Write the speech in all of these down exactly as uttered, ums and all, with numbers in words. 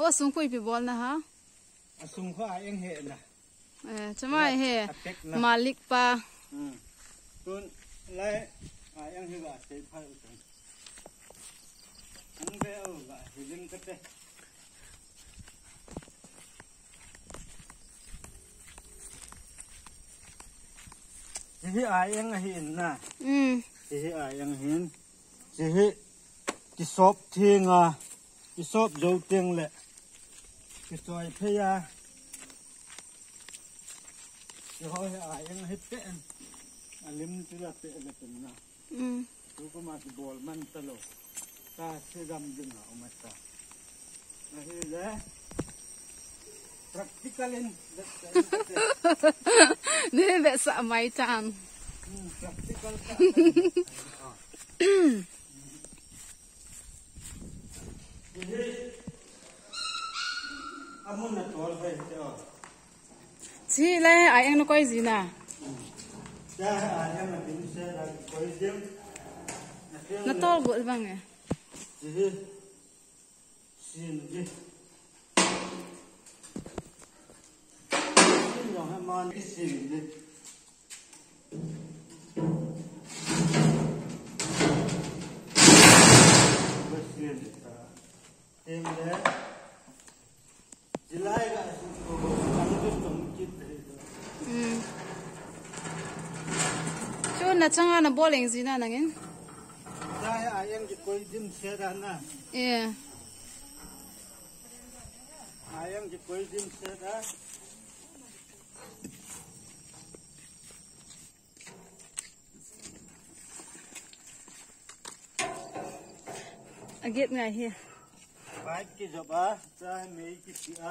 ô sung kui pi bol na ha sung kho ai eng he na eh chamai he malik pa tun lai ai eng he ga sei phai u tang ang be au ga hilin ka te hi ai eng hi na um hi ai eng hin hi ki sop thinga ki sop jo teng le ki soi phaya ki hoi ai eng hi pe alim tu la pe le pen na um tu ko ma ki bol man ta lo ta se gam din na o ma ta na hi le practical in ne be sa mai chan practical ka amun na tol hai te o chi le ai ang no koi gì na ja ai ang na din se la koi dim nó to bự vâng à ji sin ji sin yo ha man sin ji sin em le jilai ga su ko ang ju tum kit re um chun na changa na bowling gì na nangin ja ai ang ji koi dim se ra na yeah ai ang ji koi dim se ra I get ngay here Baik ki jaba cha mei ki tia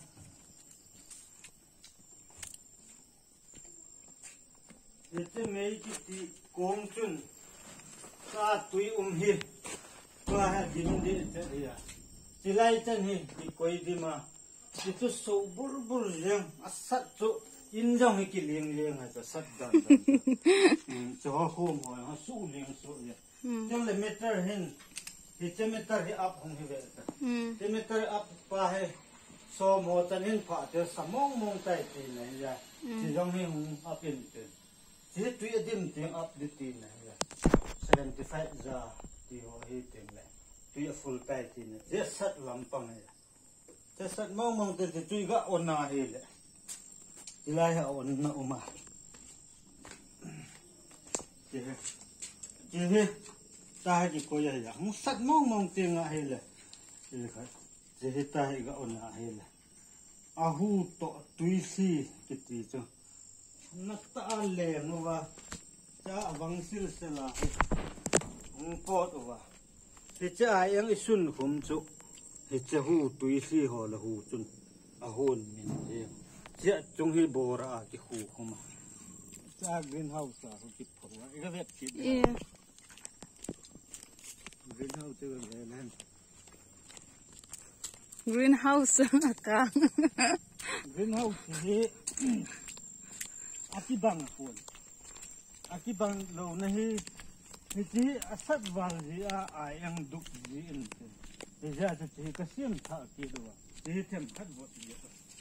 Yete mei ki ti kong chun sa tui um hi Tua ha dim di te ria Tilai chan hi ki koi di ma Itu so bur bur yang asat chu in jong hi ki ling ling ha cha sat dan dan Cho ho hom ho ha su ling su ya Jong le meter hin Hiche meter hi up hong hi ve ta um Te meter up pa he so mo tan hin pha te samong mong tai ti na ya ti jong hi hong up in te ti tu ya dim ting up di ti na ya seventy-five za ti ho hi ting le tu ya full tai ti na je sat lam pang ya te sat mong mong te tu ga ona hi le ti lai ha on na uma ti he ti he ta ji ko ya ya mu sat mong mong te nga he le ti kha je he ta he ga ona he le a hu to tui si ki ti chu na ta le no wa cha wang sil se la ung pot wa ti cha yang isun khum chu he cha hu tui si ho la hu chun a hon min je cha chung hi bora ki hu khuma cha greenhouse sa hu ki phwa ga vet ki yeah greenhouse chu le lan greenhouse ka greenhouse hi aki bang phun aki bang lo na hi hi chi asat wal ji a ai ang duk ji in te e ja te chi ka sim tha ki do ti them khat bot ji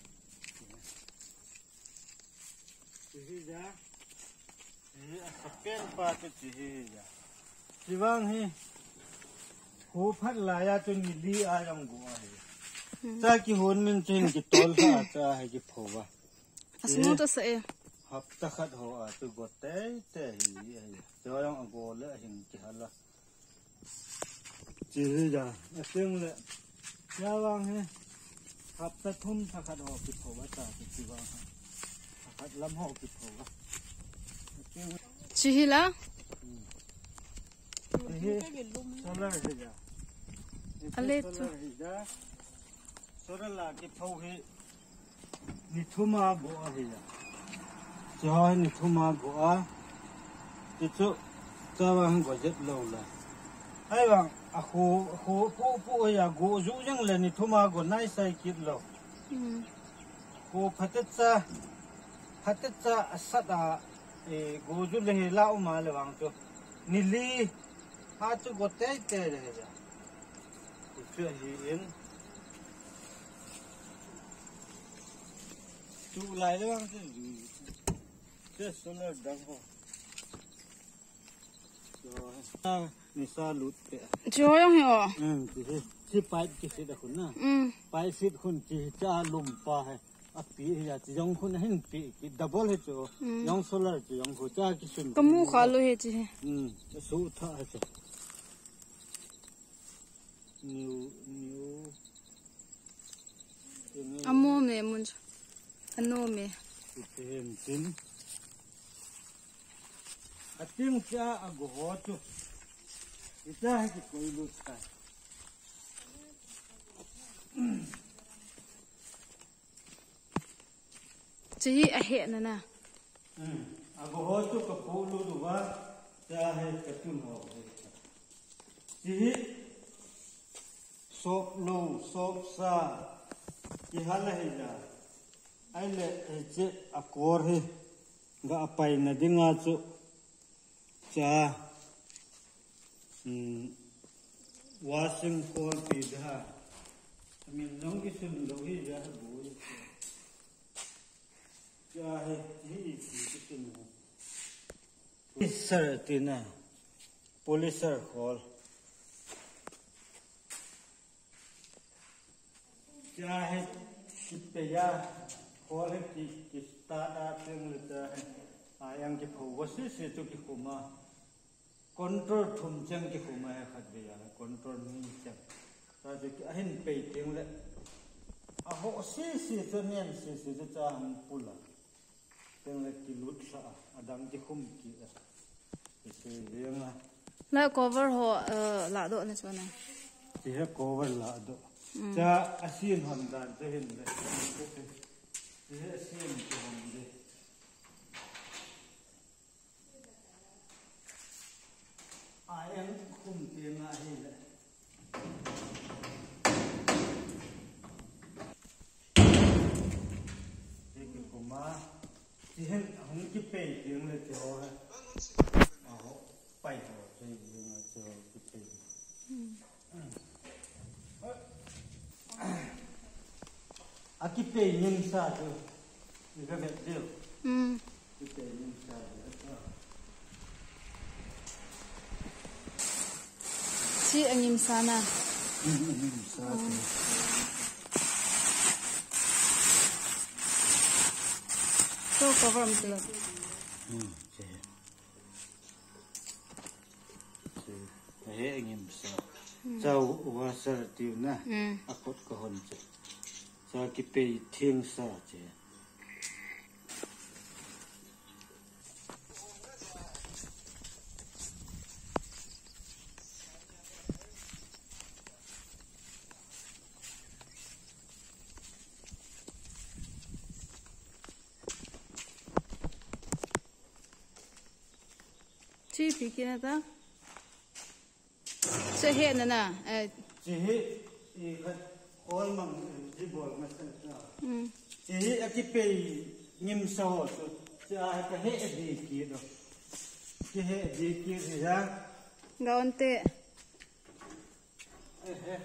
hi ja hi a sapen pa te chi hi ja siwang hi ho phat la ya tu ni li a yang go ai ta ki hon min chen ki tol ha ta hai ki phowa asmo to sa e hấp ta khát hồ à từ gột té té gì cho ông ăn gồ lẽ hình chỉ là chỉ là tiếng lẽ nhà vang he hấp ta thum ta khát hồ kịp hồ ta kịp vang khát lắm hồ kịp hồ chi hi la solar thế ja ale solar thế ja solar là kịp hồ he ni thuma bo he ja cho ni thuma go a ti chu ta wang go jet lo la hai wang a khu khu pu pu ya go zu jang le ni thuma go nai sai kit lo um ko phatatsa phatatsa asada e go zu le la u ma le wang chu ni li ha chu go te te re ja ti chu hi in tụ lại đó bác chết số là đắng không rồi mình sa lụt vậy chưa không hiểu ừ thì chỉ phải chỉ sẽ được khôn na ừ phải xịt khôn chỉ cha lùm pa hay à pi ya chỉ giống khôn hình pi cái double hết chỗ giống solar chỉ giống khôn cha cái xuân cái mu khá luôn hết chứ ừ số thà hết chỗ nhiều nhiều amo me mun ano me Tin tin. Ating siya agohoto. Ita hiki ko ilusta. chỉ a hệ nè nè Hmm. Agohoto ka pulo duwa siya he katun ho. Sihi sop lo sop sa ihala hila. Ai le che akor he ga apai na dinga chu cha um washing call pi da I mean long ki sun lo hi ja bu cha he hi ki sun ho sir tina police sir call cha he sipeya call he ki ki sta da teng le ta ayang ki phawasi se tu ki khuma control thum chang ki khuma ha khat be ya control ni chang ta je ki ahin pe teng le a ho si si to nen si si to cha han pula teng le ki lut sa adang ki khum ki ki se lenga lại cover ho lạ độ này cho này ti ha cover la do cha asin hon dan te hin le ti ha asin ki hon de ayang khum te nga hi le ti ki kuma ti hen hung ki pe ting le ti ho ha a ho pai ho se nga cho ki pe aki pe nim sa tu ni ga vet deu ừ ki pe nim sa chỉ anh em sana nim sa tu so cover một lần hm che che he anh em sa chau wa sa tiu na ừ akot ko hon che sa ki pe thieng sa che chỉ bị kia nè ta sẽ hệ nè nè ờ chỉ he i khat all mang ji bol ma san sa ừ chỉ he aki pe nim sa ho so cha ka he di ki do ki he di ki ri ha gawon te eh eh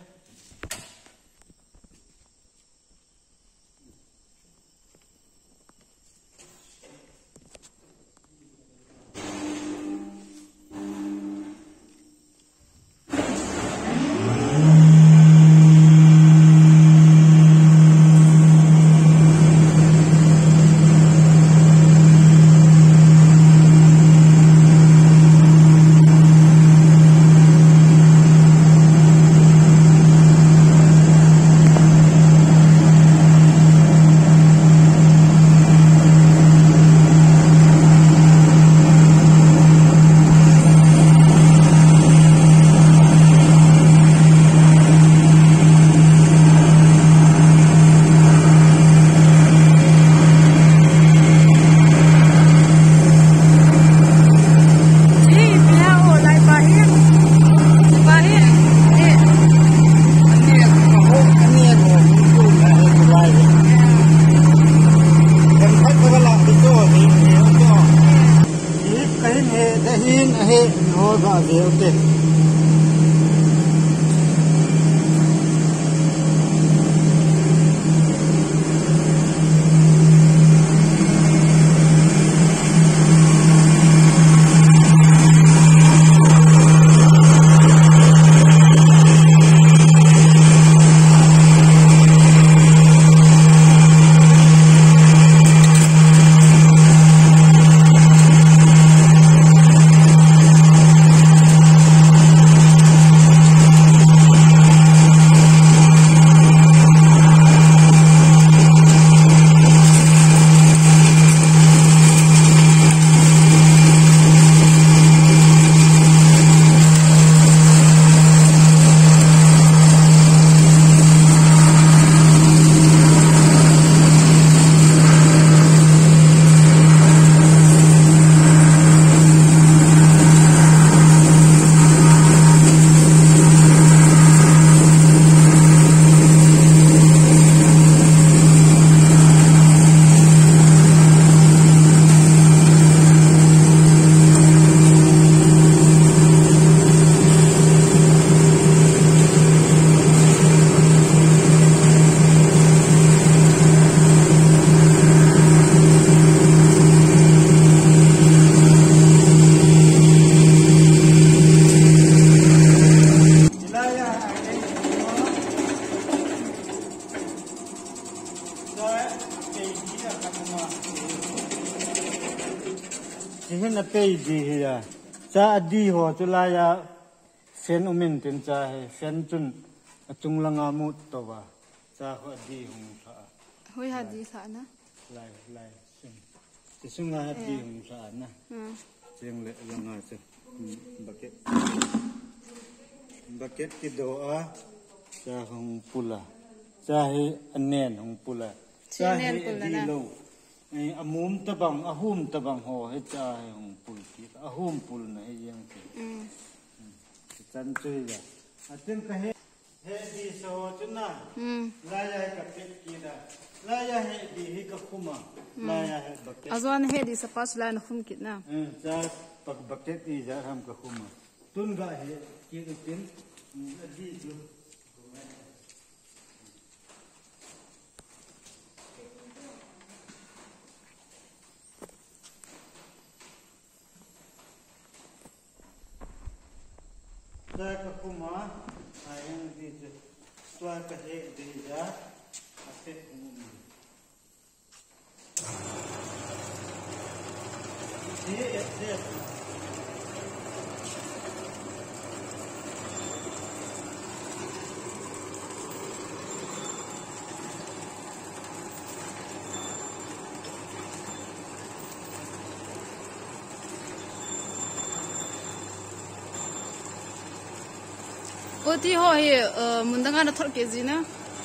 di ya cha di ho chu la ya sen umin tin cha he sen chun chung langa mu to wa cha ho di hung sa hoi ha di sa na lai lai sum ti sunga ha di hung sa na hmm jeng le langa che bucket bucket ki do a cha hung pula cha he anen hung pula cha he di lo ai amum tabang ahum tabang ho he cha he hung pul ki ahum pul na he yang che hmm chan chui ya atin ka he he di so chuna hmm la ya ka pet ki da la ya he di hi ka khuma la ya he bucket azwan he di sa pas la na khum kit na cha pak bucket i ja ram ka khuma tun ga he ki ke tin di ju cha ka khuma ayang di ju twa ka he di ja ate khum di et de oti ho he mundanga na thor ke ji na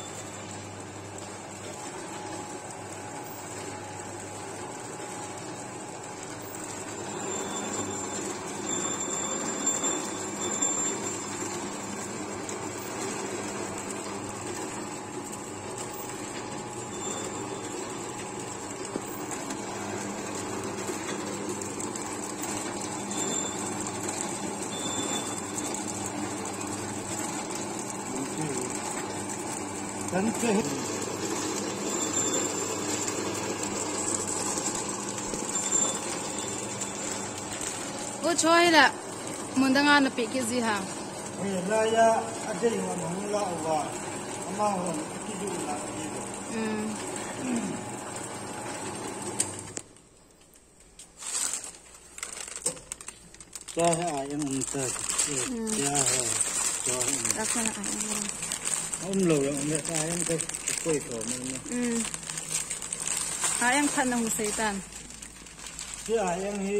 kan ke o choi la mundanga na pe ke ji ha we la ya ade wa mong la wa ama ho ki ju la ki do hmm cha ha ayam um ta ya ha cho rakana ai om lo lo me ta ayam ko koi ko me me hmm ayang khan na hu seitan ki ayam hi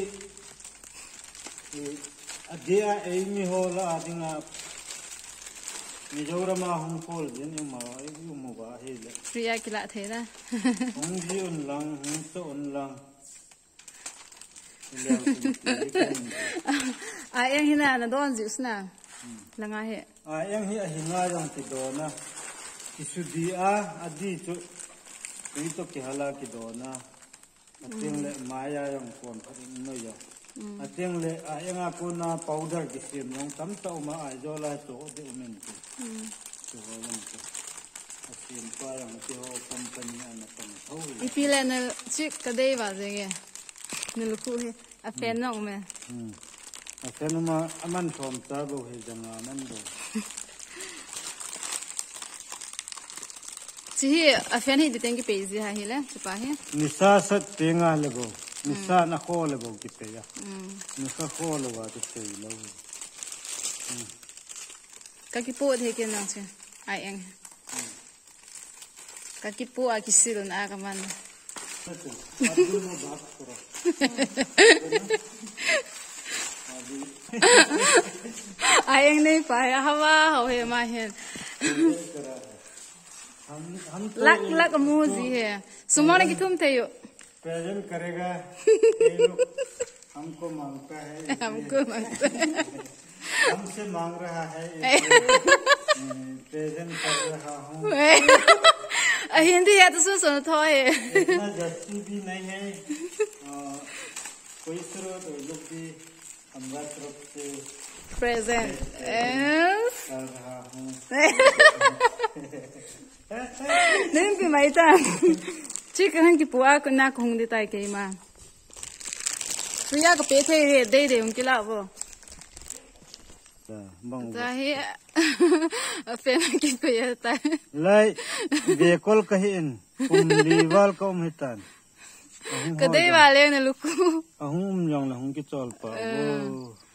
adia ei mi ho la adinga mi jorama hum kol din im ma ai u mo ba he le priya kila the na hum ji un lang hum to un lang ayang hina na don jus na langa he ayam hi ahinga yang ti do na isudi a adi chu ni to ki hala ki do na ateng le maya yang kon pharing no ya ateng le ayanga ko na powder ki sim long tam ta ma ai jo la to de umen ki to ho yang to asim pa yang ti ho company ana pang thau ipila na chik kadai ba jenge nilku he a pen nong me hm asen ma aman thom ta bo he janga man do chi a fen hi de tengi pe ji ha hi le chupa he nisa sat tenga le bo nisa na kho le bo ki pe ya hmm nisa kho le wa te te lo ka ki po the ke na che ai eng ka ki po a ki sil na ka man adu no baat karo ai eng nei pa ya hawa ho he ma hen हम हम lak lak mu ji he sumone ki tum the yo present करेगा ये लोग हमको मांगता है हमको मांगता है हमसे मांग रहा है प्रेजेंट कर रहा हूँ हिंदी है तो सुन सुन थो है इतना जस्ती भी नहीं है कोई स्रोत लोग भी हमारा तरफ से प्रेजेंट कर रहा हूँ नहीं भी मैं तो चिकन की पुआ को ना कहूँ देता है कहीं माँ तो यार को पैसे दे दे उनके ला वो चाहे फेम की को ये होता है लाई बेकोल कहीं कुम लीवाल को मितान cái đấy vào lên là lúc à hung lòng là hung cái tròn pa